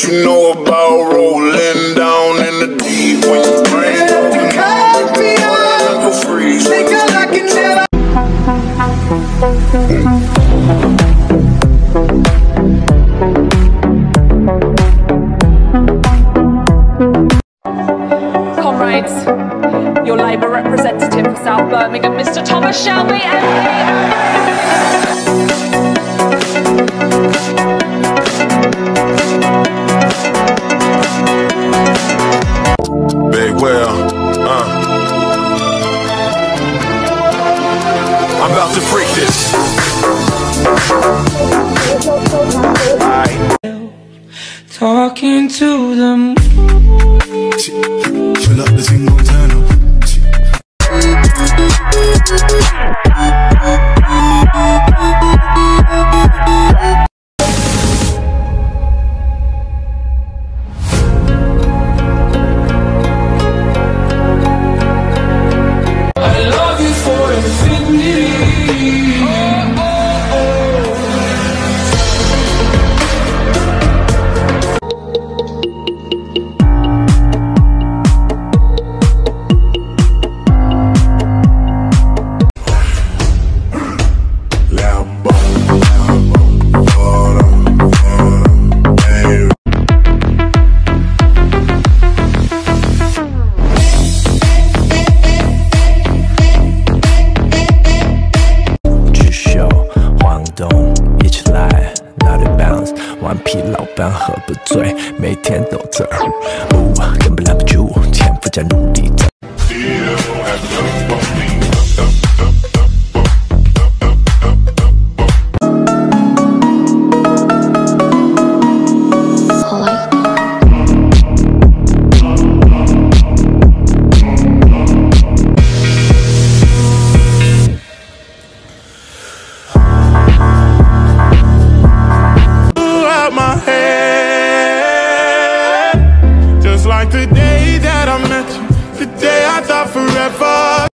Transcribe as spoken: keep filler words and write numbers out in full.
you know about rolling down in the deep when you bring you cut me up, freeze. Think I like it now. Comrades, your Labour representative for South Birmingham, Mister Thomas Shelby, M P. Big Will, uh. I'm about to freak this. Right. Talking to them. Chill up, this ain't no turn up. 喝不醉，每天都这儿，呜，根本拦不住，潜伏在努力着。 Like the day that I met you, the day I thought forever.